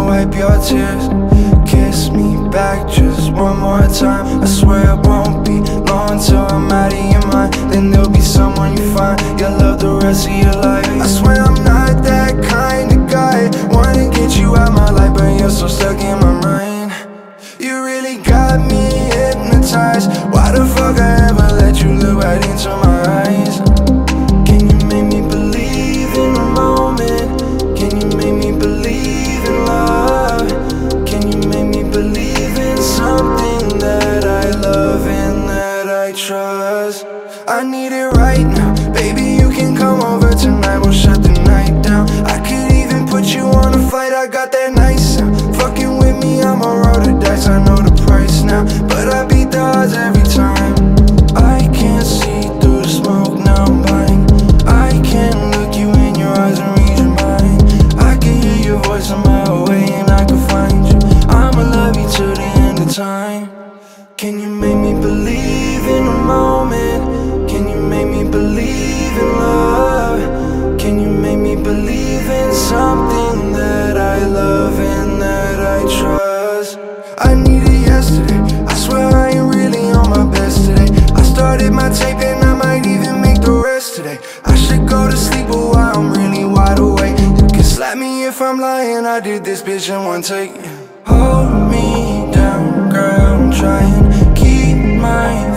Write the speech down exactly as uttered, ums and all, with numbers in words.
wipe your tears. Kiss me back just one more time. I swear it won't be long till I'm out of your mind. Then there'll be someone you find you'll love the rest of your life. I swear I'm not that kind of guy. Wanna get you out my life, but you're so stuck in my mind. You really got me hypnotized. Why the fuck I ever let you look right into my eyes? Can you make me believe in the moment? Can you make me believe in love? Can you make me believe in something that I love and that I trust? I need it right now. Baby, you can come over tonight, we'll shut the night down. I could even put you on a flight, I got that nice sound. Fucking with me, I'ma roll the dice, I know the price now, but I beat the odds every time. I can't see through the smoke, now I'm blind. I can't look you in your eyes and read your mind. I can hear your voice a mile away and I can find you. I'ma love you till the end of time. Can you make me believe in the moment? Can you make me believe in love? Can you make me believe in something that I love and that I trust? I need it yesterday, I swear I ain't really on my best today. I started my tape and I might even make the rest today. I should go to sleep, but while I'm really wide awake, you can slap me if I'm lying, I did this bitch in one take. Hold me down, girl, I'm trying, keep my